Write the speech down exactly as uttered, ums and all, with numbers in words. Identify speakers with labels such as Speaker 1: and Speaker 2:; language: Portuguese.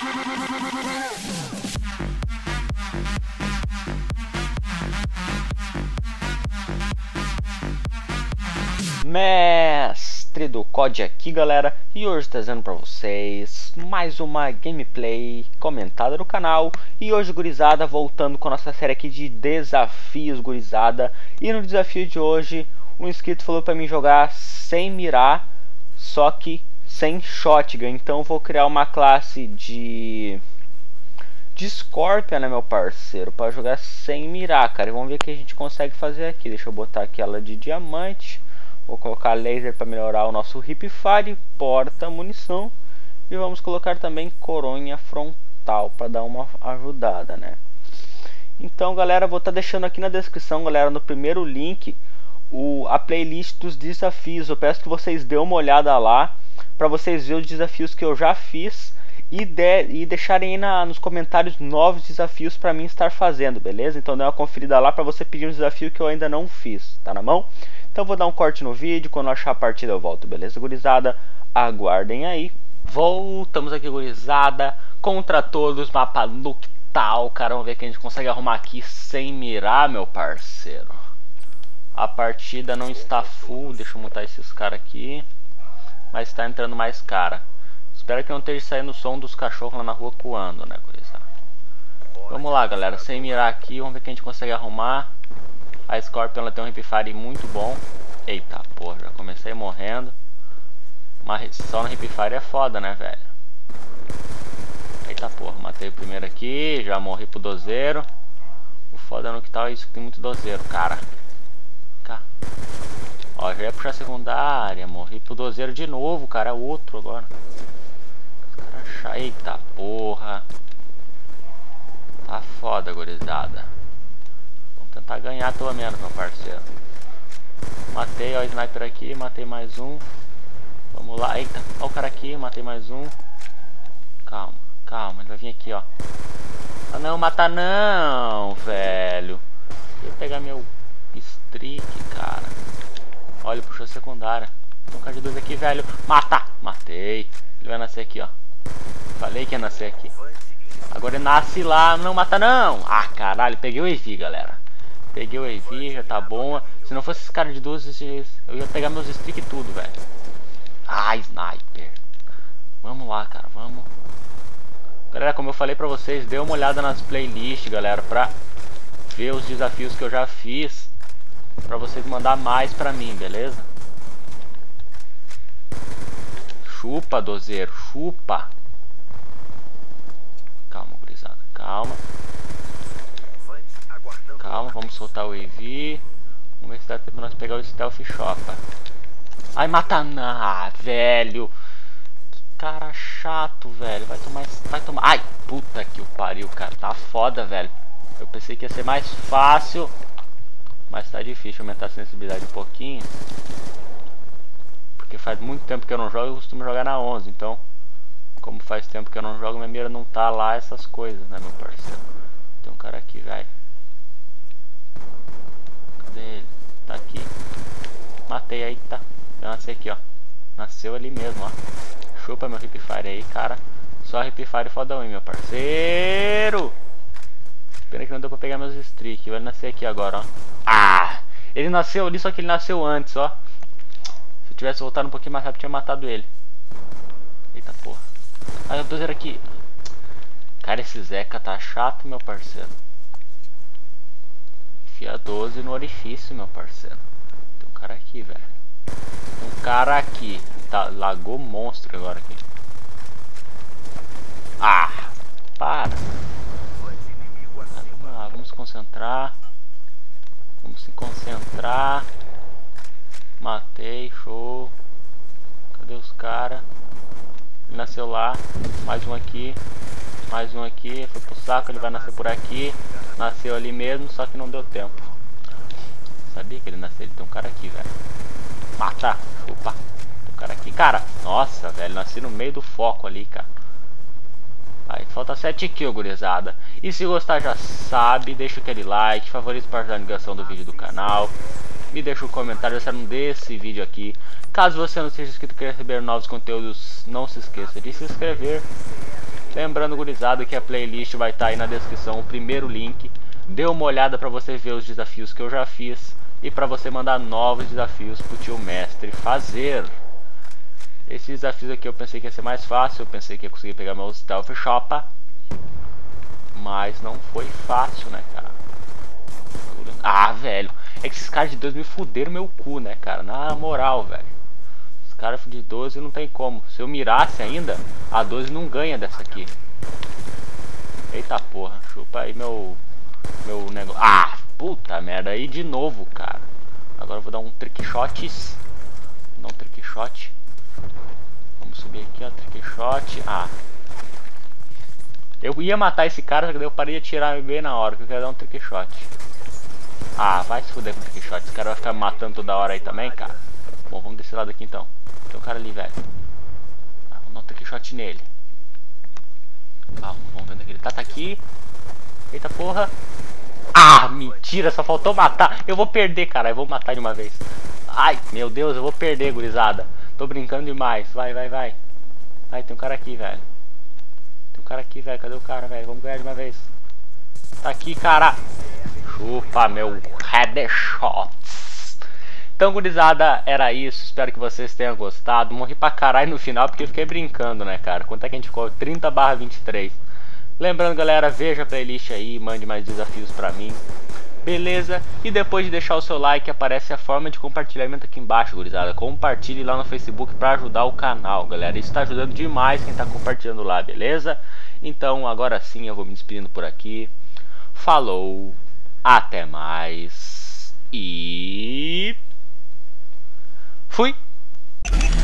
Speaker 1: Mestre do C O D aqui, galera, e hoje trazendo pra vocês mais uma gameplay comentada no canal. E hoje, gurizada, voltando com a nossa série aqui de desafios, gurizada. E no desafio de hoje, um inscrito falou pra mim jogar sem mirar, só que sem shotgun. Então eu vou criar uma classe de de Scorpion, né, meu parceiro, para jogar sem mirar, cara. E vamos ver o que a gente consegue fazer aqui. Deixa eu botar aqui ela de diamante. Vou colocar laser para melhorar o nosso hipfire, porta, munição. E vamos colocar também coronha frontal para dar uma ajudada, né? Então, galera, vou estar tá deixando aqui na descrição, galera, no primeiro link, o, a playlist dos desafios. Eu peço que vocês dêem uma olhada lá, para vocês verem os desafios que eu já fiz. E, de, e deixarem aí na, nos comentários novos desafios para mim estar fazendo, beleza? Então dê uma conferida lá para você pedir um desafio que eu ainda não fiz, tá na mão? Então vou dar um corte no vídeo, quando eu achar a partida eu volto, beleza, gurizada? Aguardem aí. Voltamos aqui, gurizada, contra todos, mapa Nuke tal, cara. Vamos ver o que a gente consegue arrumar aqui sem mirar, meu parceiro. A partida não está full, deixa eu montar esses caras aqui, mas está entrando mais cara. Espero que não esteja saindo o som dos cachorros lá na rua coando, né, gurizada? Vamos lá, galera, sem mirar aqui, vamos ver o que a gente consegue arrumar. A Scorpion, ela tem um hipfire muito bom. Eita porra, já comecei morrendo. Mas só no hipfire é foda, né, velho? Eita porra, matei o primeiro aqui, já morri pro dozeiro. O foda no que tal é isso, que tem muito dozeiro, cara. Cá. Ó, já ia puxar a secundária, morri pro dozeiro de novo, cara, é outro agora. Eita porra. Tá foda, gurizada. Vamos tentar ganhar pelo menos, meu parceiro. Matei, ó, o sniper aqui, matei mais um. Vamos lá, eita, ó o cara aqui, matei mais um. Calma, calma, ele vai vir aqui, ó. Ah não, mata não, velho. Eu ia pegar meu streak, cara. Olha, ele puxou a secundária. Tem um cara de dois aqui, velho. Mata! Matei. Ele vai nascer aqui, ó. Falei que ia nascer aqui. Agora ele nasce lá, não mata não. Ah, caralho, peguei o E V, galera. Peguei o E V, já tá bom. Se não fosse esse cara de doze, eu ia pegar meus streak e tudo, velho. Ah, sniper. Vamos lá, cara, vamos. Galera, como eu falei pra vocês, dê uma olhada nas playlists, galera, pra ver os desafios que eu já fiz, pra vocês mandar mais pra mim, beleza? Chupa, dozeiro, chupa. Calma, gurizada, calma. Calma, vamos soltar o E V. Vamos ver se dá tempo pra nós pegar o Stealth Shopper. Ai, mata não, ah, velho. Que cara chato, velho. Vai tomar, vai tomar. Ai, puta que o pariu, cara. Tá foda, velho. Eu pensei que ia ser mais fácil, mas tá difícil. Aumentar a sensibilidade um pouquinho, porque faz muito tempo que eu não jogo. Eu costumo jogar na onze, então como faz tempo que eu não jogo, minha mira não tá lá essas coisas, né, meu parceiro? Tem um cara aqui, velho. Cadê ele? Tá aqui. Matei aí, tá. Eu nasci aqui, ó. Nasceu ali mesmo, ó. Chupa meu hipfire aí, cara. Só hipfire fodão, hein, meu parceiro. Pena que não deu pra pegar meus streak. Vai nascer aqui agora, ó. Ah! Ele nasceu ali, só que ele nasceu antes, ó. Se eu tivesse voltado um pouquinho mais rápido, tinha matado ele. Eita porra. Ai, o dozeiro aqui. Cara, esse Zeca tá chato, meu parceiro. Enfia doze no orifício, meu parceiro. Tem um cara aqui, velho. Tem um cara aqui. Tá, lagou monstro agora aqui. Ah! Para! Ah, vamos lá, vamos se concentrar. Vamos se concentrar. Matei, show. Cadê os caras? Ele nasceu lá. Mais um aqui. Mais um aqui. Foi pro saco, ele vai nascer por aqui. Nasceu ali mesmo, só que não deu tempo. Sabia que ele nasceu. Ele tem um cara aqui, velho. Mata! Chupa! Tem um cara aqui. Cara! Nossa, velho. Nasci no meio do foco ali, cara. Aí, falta sete kills, gurizada. E se gostar, já sabe, deixa aquele like, favorito para ajudar a divulgação do vídeo do canal. Me deixa um comentário gostando desse vídeo aqui. Caso você não seja inscrito e queira receber novos conteúdos, não se esqueça de se inscrever. Lembrando, gurizada, que a playlist vai estar aí na descrição, o primeiro link. Dê uma olhada para você ver os desafios que eu já fiz e para você mandar novos desafios pro tio mestre fazer. Esses desafios aqui eu pensei que ia ser mais fácil, eu pensei que ia conseguir pegar meu Stealth Shopper, mas não foi fácil, né, cara? Ah, velho, é que esses caras de doze me fuderam meu cu, né, cara? Na moral, velho. Os caras de doze não tem como. Se eu mirasse ainda, a doze não ganha dessa aqui. Eita porra, chupa aí meu meu negócio. Ah, puta merda, aí de novo, cara. Agora eu vou dar um trick shots. Vou dar um trick shot. Vamos subir aqui, ó, trick shot. Ah. Eu ia matar esse cara, só que daí eu parei de atirar bem na hora, que eu quero dar um trick shot. Ah, vai se fuder com o trick shot. Esse cara vai ficar me matando toda hora aí também, cara. Bom, vamos desse lado aqui então. Tem um cara ali, velho. Ah, vamos dar um trick shot nele. Ah, vamos ver onde é que ele tá. Tá aqui. Eita porra. Ah, mentira, só faltou matar. Eu vou perder, cara. Eu vou matar de uma vez. Ai, meu Deus, eu vou perder, gurizada. Tô brincando demais. Vai, vai, vai. Ai, tem um cara aqui, velho. Tem um cara aqui, velho. Cadê o cara, velho? Vamos ganhar de uma vez. Tá aqui, cara. Chupa, meu headshots. Então, gurizada, era isso. Espero que vocês tenham gostado. Morri pra caralho no final porque eu fiquei brincando, né, cara? Quanto é que a gente ficou? trinta barra vinte e três. Lembrando, galera, veja a playlist aí, mande mais desafios pra mim. Beleza? E depois de deixar o seu like, aparece a forma de compartilhamento aqui embaixo, gurizada. Compartilhe lá no Facebook pra ajudar o canal, galera. Isso tá ajudando demais quem tá compartilhando lá, beleza? Então, agora sim, eu vou me despedindo por aqui. Falou, até mais e... fui!